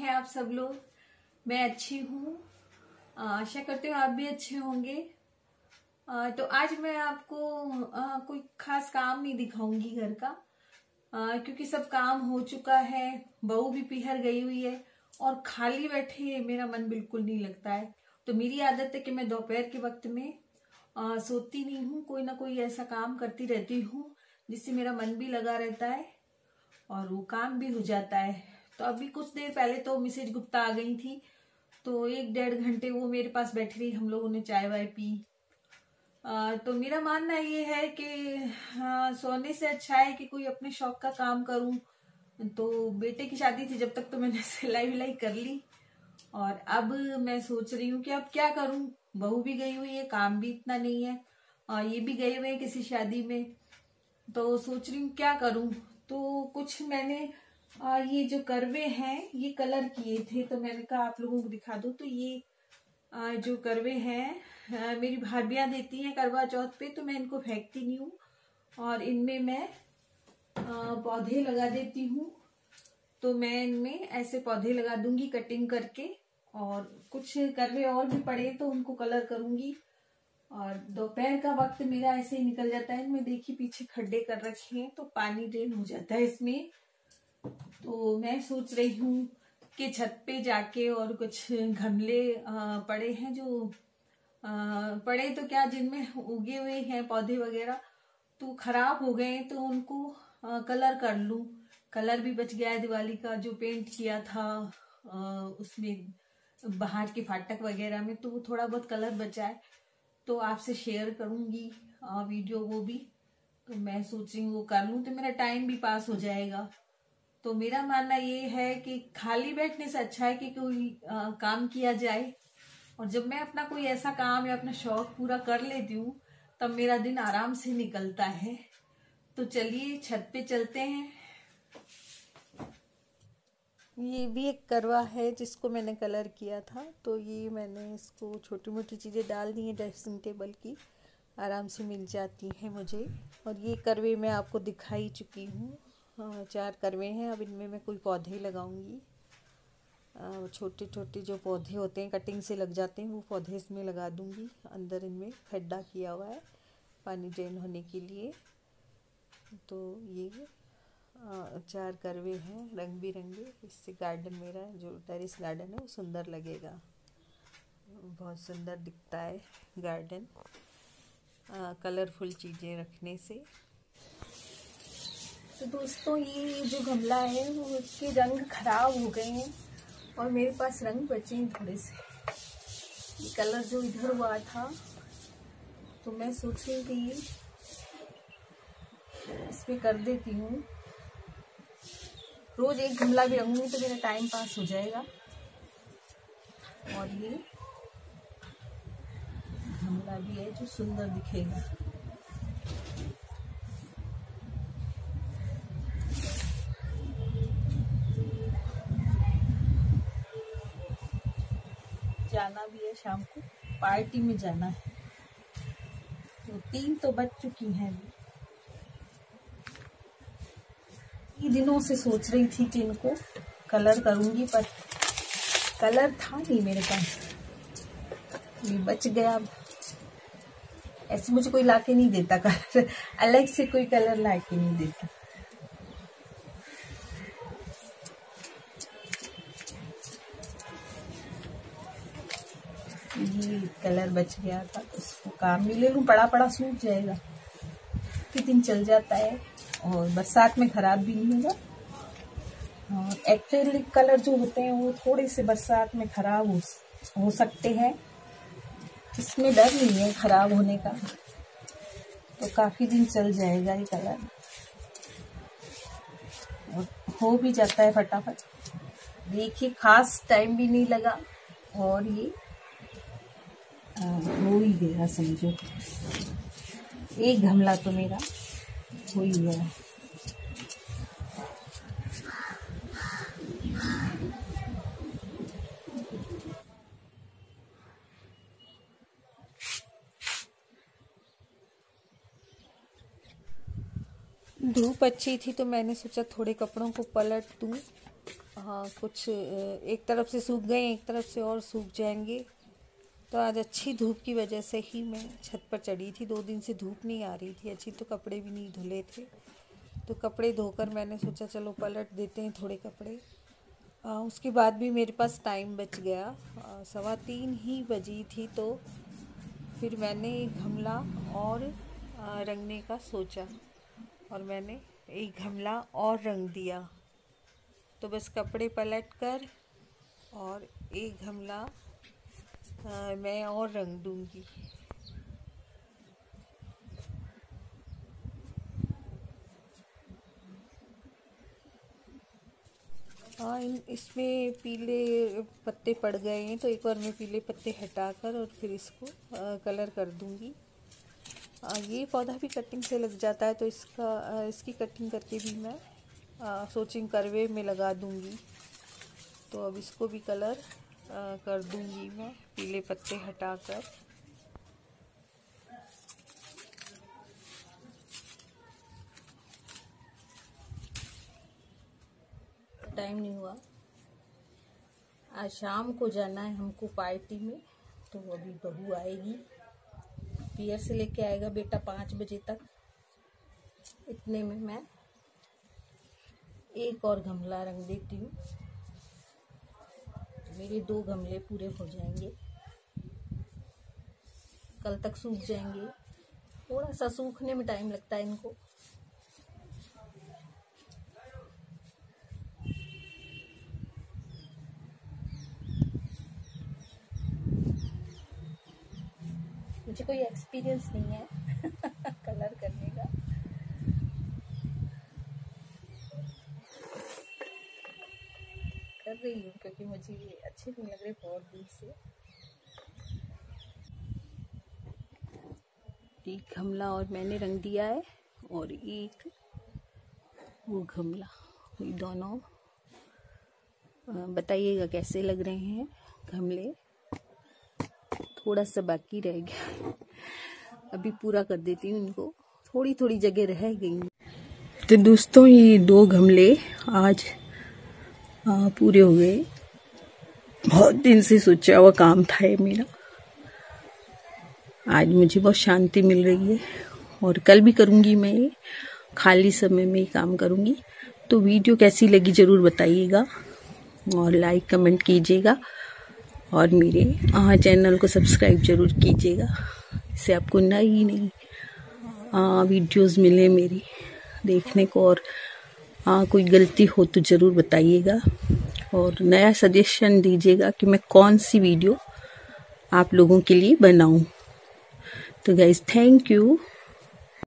हैं आप सब लोग। मैं अच्छी हूँ, आशा करती हूँ आप भी अच्छे होंगे। तो आज मैं आपको कोई खास काम नहीं दिखाऊंगी घर का, क्योंकि सब काम हो चुका है। बहू भी पीहर गई हुई है और खाली बैठे मेरा मन बिल्कुल नहीं लगता है। तो मेरी आदत है कि मैं दोपहर के वक्त में सोती नहीं हूँ, कोई ना कोई ऐसा काम करती रहती हूँ जिससे मेरा मन भी लगा रहता है और वो काम भी हो जाता है। तो अभी कुछ देर पहले तो मिसेज गुप्ता आ गई थी, तो 1-1.5 घंटे वो मेरे पास बैठी रही, हम लोगों ने चाय वाय पी। तो मेरा मानना ये है कि सोने से अच्छा है कि कोई अपने शौक का काम करूं। तो बेटे की शादी थी जब तक, तो मैंने सिलाई विलाई कर ली और अब मैं सोच रही हूँ कि अब क्या करूं। बहू भी गई हुई है, काम भी इतना नहीं है, ये भी गए हुए हैं किसी शादी में, तो सोच रही हूँ क्या करूं। तो कुछ मैंने ये जो करवे हैं ये कलर किए थे, तो मैंने कहा आप लोगों को दिखा दूं। तो ये जो करवे हैं मेरी भाभियां देती हैं करवा चौथ पे, तो मैं इनको फेंकती नहीं हूँ और इनमें मैं पौधे लगा देती हूँ। तो मैं इनमें ऐसे पौधे लगा दूंगी कटिंग करके, और कुछ करवे और भी पड़े तो उनको कलर करूंगी। और दोपहर का वक्त मेरा ऐसे ही निकल जाता है। इनमें देखिए पीछे खड्डे कर रखे हैं तो पानी ड्रेन हो जाता है इसमें। तो मैं सोच रही हूँ कि छत पे जाके, और कुछ गमले पड़े हैं जो पड़े तो क्या, जिनमें उगे हुए हैं पौधे वगैरह तो खराब हो गए, तो उनको कलर कर लूं। कलर भी बच गया है दिवाली का जो पेंट किया था उसमें बाहर के फाटक वगैरह में, तो वो थोड़ा बहुत कलर बचा है, तो आपसे शेयर करूंगी वीडियो वो भी। तो मैं सोच रही हूँ वो कर लूं तो मेरा टाइम भी पास हो जाएगा। तो मेरा मानना ये है कि खाली बैठने से अच्छा है कि कोई काम किया जाए। और जब मैं अपना कोई ऐसा काम या अपना शौक पूरा कर लेती हूँ तब मेरा दिन आराम से निकलता है। तो चलिए छत पे चलते हैं। ये भी एक करवा है जिसको मैंने कलर किया था, तो ये मैंने इसको छोटी मोटी चीज़ें डाल दी हैं, ड्रेसिंग टेबल की आराम से मिल जाती हैं मुझे। और ये करवे मैं आपको दिखाई चुकी हूँ, 4 करवे हैं। अब इनमें मैं कोई पौधे लगाऊंगी, छोटे छोटे जो पौधे होते हैं कटिंग से लग जाते हैं वो पौधे इसमें लगा दूंगी। अंदर इनमें खड्डा किया हुआ है पानी ड्रेन होने के लिए। तो ये 4 करवे हैं रंग बिरंगे। इससे गार्डन मेरा जो टेरेस गार्डन है वो सुंदर लगेगा, बहुत सुंदर दिखता है गार्डन कलरफुल चीज़ें रखने से। तो दोस्तों ये जो गमला है वो उसके रंग खराब हो गए हैं और मेरे पास रंग बचे हैं थोड़े से। ये कलर जो इधर हुआ था तो मैं सोच रही थी इसमें कर देती हूँ। रोज एक गमला भी रंगूंगी तो मेरा टाइम पास हो जाएगा। और ये गमला भी है जो सुंदर दिखेगा। जाना भी है, शाम को पार्टी में जाना है। तो 3 तो बज चुकी हैं। दिनों से सोच रही थी कि इनको कलर करूंगी, पर कलर था नहीं मेरे पास, ये बच गया। ऐसे मुझे कोई लाके नहीं देता कलर, अलग से कोई कलर लाके नहीं देता। ये कलर बच गया था तो उसको काम में ले लूं, पड़ा पड़ा सूख जाएगा, कितने दिन चल जाता है और बरसात में खराब भी नहीं होगा। और एक्रेलिक कलर जो होते हैं वो थोड़े से बरसात में खराब हो सकते हैं, इसमें डर नहीं है खराब होने का, तो काफी दिन चल जाएगा ये कलर और हो भी जाता है फटाफट। देखिए खास टाइम भी नहीं लगा और ये हो ही गया, समझो एक गमला तो मेरा हो ही गया। धूप अच्छी थी तो मैंने सोचा थोड़े कपड़ों को पलट दूं कुछ एक तरफ से सूख गए, एक तरफ से और सूख जाएंगे। तो आज अच्छी धूप की वजह से ही मैं छत पर चढ़ी थी। 2 दिन से धूप नहीं आ रही थी अच्छी, तो कपड़े भी नहीं धुले थे। तो कपड़े धोकर मैंने सोचा चलो पलट देते हैं थोड़े कपड़े। उसके बाद भी मेरे पास टाइम बच गया, 3:15 ही बजी थी। तो फिर मैंने एक गमला और रंगने का सोचा और मैंने एक गमला और रंग दिया। तो बस कपड़े पलट कर और एक गमला मैं और रंग दूंगी। इसमें पीले पत्ते पड़ गए हैं, तो एक बार मैं पीले पत्ते हटाकर और फिर इसको कलर कर दूंगी। ये पौधा भी कटिंग से लग जाता है, तो इसकी कटिंग करके भी मैं सोचिंग करवे में लगा दूंगी। तो अब इसको भी कलर कर दूंगी मैं पीले पत्ते हटाकर। टाइम नहीं हुआ, आज शाम को जाना है हमको पार्टी में। तो अभी बहू आएगी, पियर से लेके आएगा बेटा 5 बजे तक। इतने में मैं एक और गमला रंग देती हूँ, मेरे 2 गमले पूरे हो जाएंगे। कल तक सूख जाएंगे, थोड़ा सा सूखने में टाइम लगता है इनको। मुझे कोई एक्सपीरियंस नहीं है कलर करने का। कर रही हूँ क्योंकि मुझे ये अच्छे नहीं लग रहे बहुत दूर से। एक गमला और मैंने रंग दिया है और एक वो गमला, ये दोनों बताइएगा कैसे लग रहे हैं गमले। थोड़ा सा बाकी रह गया, अभी पूरा कर देती हूँ इनको, थोड़ी थोड़ी जगह रह गई। तो दोस्तों ये 2 गमले आज पूरे हो गए। बहुत दिन से सोचा हुआ काम था ये मेरा, आज मुझे बहुत शांति मिल रही है। और कल भी करूँगी मैं, ये खाली समय में ही काम करूँगी। तो वीडियो कैसी लगी ज़रूर बताइएगा और लाइक कमेंट कीजिएगा और मेरे चैनल को सब्सक्राइब जरूर कीजिएगा, इससे आपको नई नई वीडियोस मिले मेरी देखने को। और कोई गलती हो तो ज़रूर बताइएगा और नया सजेशन दीजिएगा कि मैं कौन सी वीडियो आप लोगों के लिए बनाऊं। तो गाइस थैंक यू।